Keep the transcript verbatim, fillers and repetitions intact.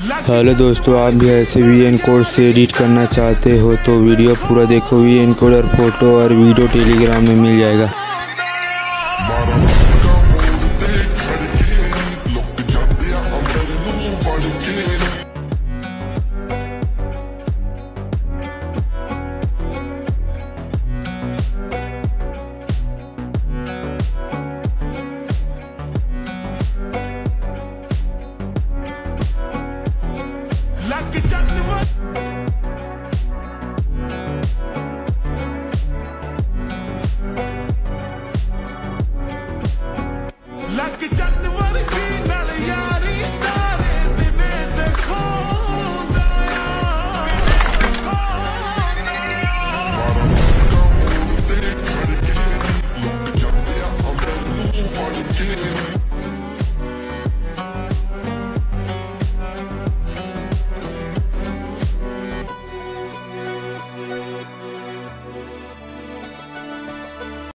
Hello दोस्तों, आप भी ऐसे वी एन कोड से एडिट करना चाहते हो तो वीडियो पूरा देखो। वी एन कोड और फोटो और वीडियो टेलीग्राम में मिल जाएगा।